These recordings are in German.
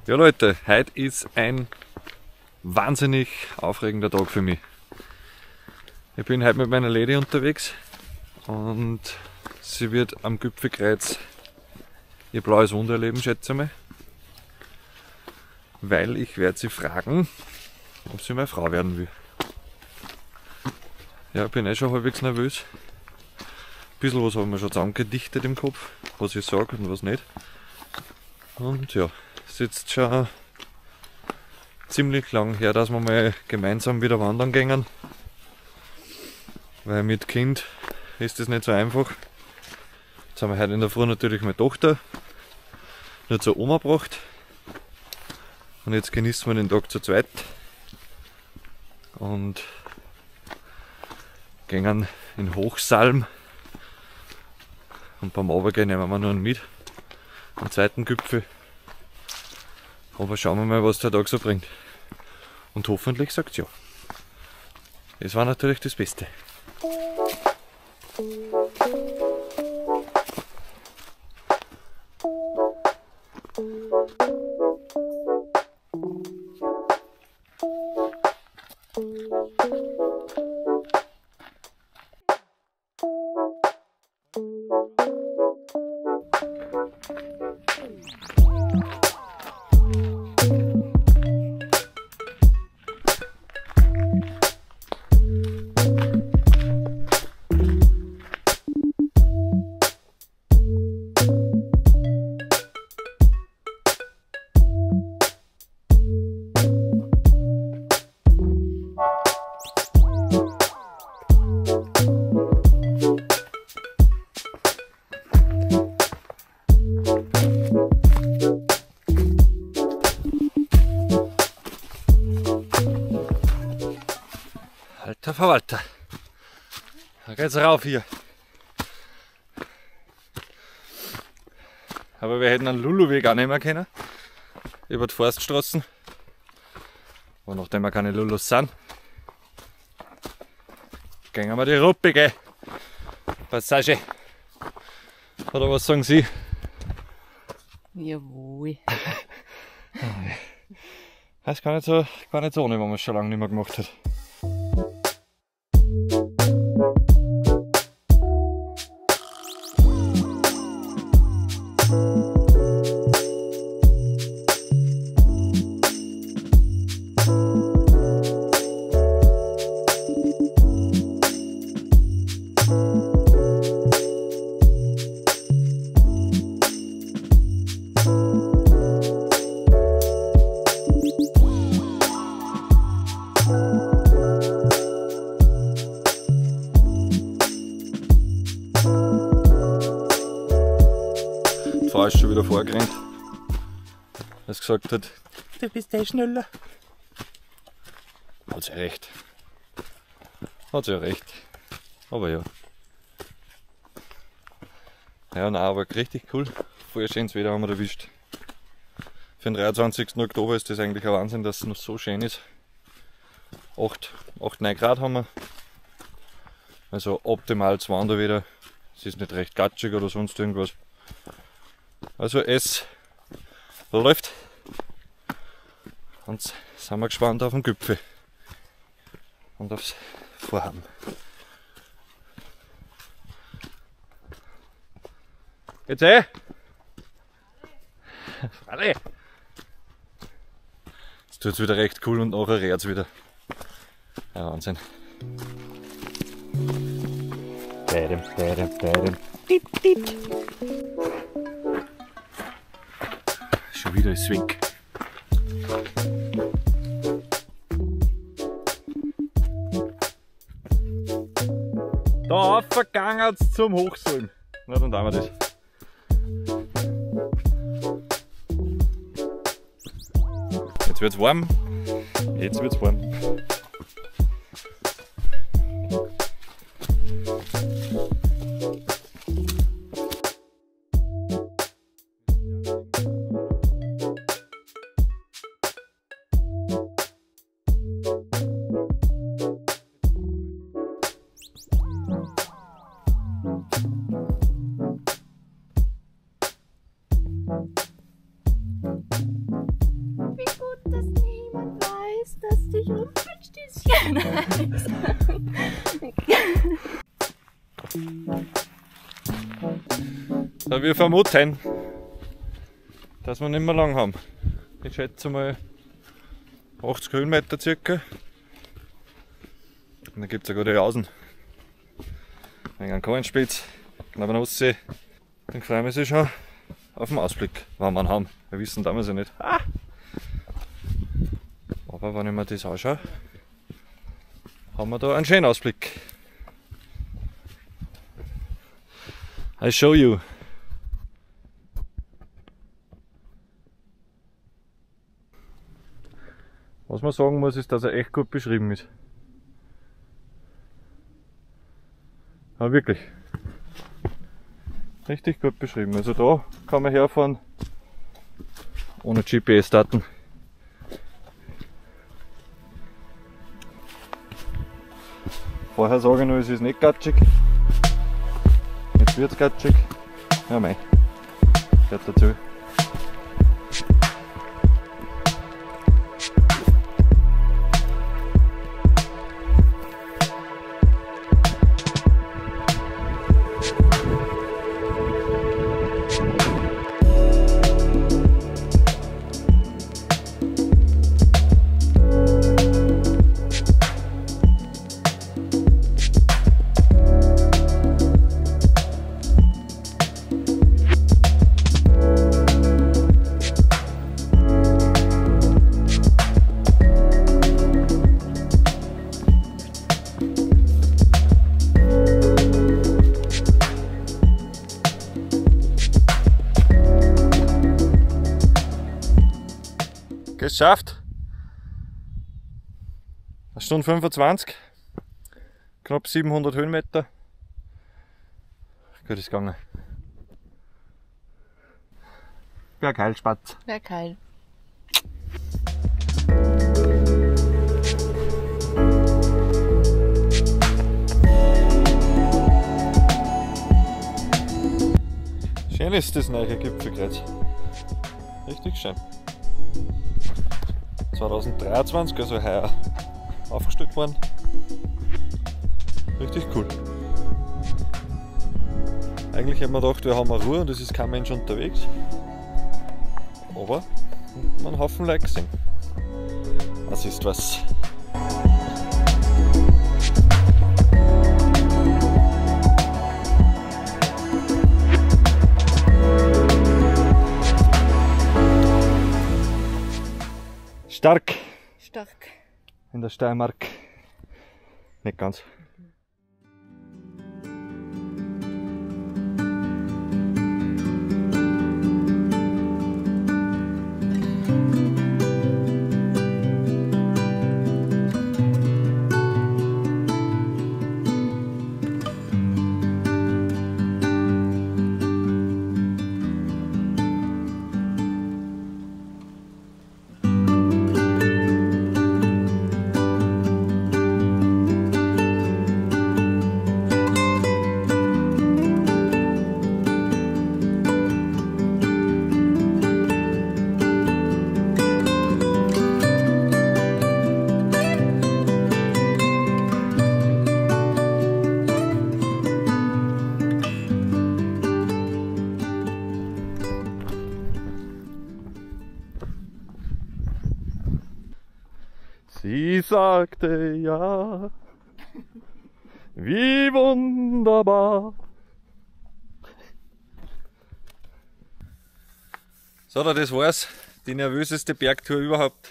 Ja Leute, heute ist ein wahnsinnig aufregender Tag für mich. Ich bin heute mit meiner Lady unterwegs und sie wird am Gipfelkreuz ihr blaues Wunder erleben, schätze ich mal. Weil ich werde sie fragen, ob sie meine Frau werden will. Ja, ich bin eh schon halbwegs nervös. Ein bisschen was haben wir schon zusammengedichtet im Kopf, was ich sage und was nicht. Und ja, es ist jetzt schon ziemlich lang her, dass wir mal gemeinsam wieder wandern gingen. Weil mit Kind ist das nicht so einfach. Jetzt haben wir heute in der Früh natürlich meine Tochter nur zur Oma gebracht. Und jetzt genießen wir den Tag zu zweit. Und gehen in Hochsalm. Und beim Runtergehen nehmen wir noch einen mit. Am zweiten Gipfel. Aber schauen wir mal, was der Tag so bringt. Und hoffentlich sagt es ja. Das war natürlich das Beste. Alter Verwalter, da geht's rauf hier. Aber wir hätten einen Luluweg auch nehmen können, über die Forststraßen. Aber nachdem wir keine Lulus sind, gehen wir die ruppige Passage. Oder was sagen Sie? Jawohl. Das ist gar nicht so ohne, wenn man es schon lange nicht mehr gemacht hat. Die Frau ist schon wieder vorgerannt, weil sie gesagt hat, du bist eh schneller. Hat sie ja recht. Hat sie ja recht. Aber ja. Ja, nein, aber richtig cool. Voll schönes Wetter haben wir erwischt. Für den 23. Oktober ist das eigentlich ein Wahnsinn, dass es noch so schön ist. 8, 9 Grad haben wir. Also optimal zu wandern wieder. Es ist nicht recht gatschig oder sonst irgendwas. Also es läuft. Und sind wir gespannt auf den Gipfel. Und aufs Vorhaben. Geht's eh? Alle! Jetzt tut's wieder recht cool und nachher reht's wieder. Ja, Wahnsinn. Schon wieder ein Swing. Da vergangen zum Hochsalm. Na, dann tun wir das. Jetzt wird's warm. Jetzt wird's warm. Setz dich um, Stößchen. So, wir vermuten, dass wir nicht mehr lang haben. Ich schätze mal 80 Höhenmeter circa. Und dann gibt es eine gute Jausen. Wegen einem Kornspitz, knapp an der Ostsee. Dann freuen wir uns schon auf den Ausblick, wenn wir ihn haben. Wir wissen damals ja nicht. Ah! Aber wenn ich mir das anschaue, haben wir da einen schönen Ausblick. I show you. Was man sagen muss, ist, dass er echt gut beschrieben ist. Ja, wirklich. Richtig gut beschrieben. Also da kann man herfahren ohne GPS-Daten. Vorher sage ich noch, es ist nicht gatschig. Jetzt wird es gatschig. Ja mei, gehört dazu. Geschafft! 1 Stunde 25, knapp 700 Höhenmeter. Gut ist gegangen. Bergheilspatz. Bergheil. Schön ist das neue Gipfelkreuz. Richtig schön. 2023, also heuer aufgestellt worden. Richtig cool. Eigentlich hätten wir gedacht, wir haben eine Ruhe und es ist kein Mensch unterwegs. Aber man einen Haufen Leute gesehen. Das ist was. Stark. Stark. In der Steiermark. Nicht ganz. Sie sagte ja, wie wunderbar. So, das war's. Die nervöseste Bergtour überhaupt.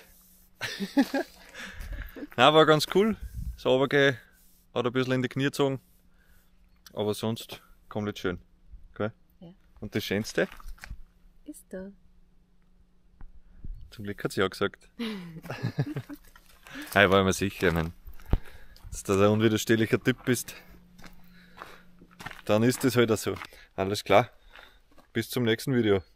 Nein, war ganz cool. Das Runtergehen hat ein bisschen in die Knie gezogen. Aber sonst komplett schön. Okay? Ja. Und das Schönste? Ist da. Zum Glück hat sie ja gesagt. Ich war mir sicher, dass du ein unwiderstehlicher Typ bist. Dann ist das halt auch so. Alles klar. Bis zum nächsten Video.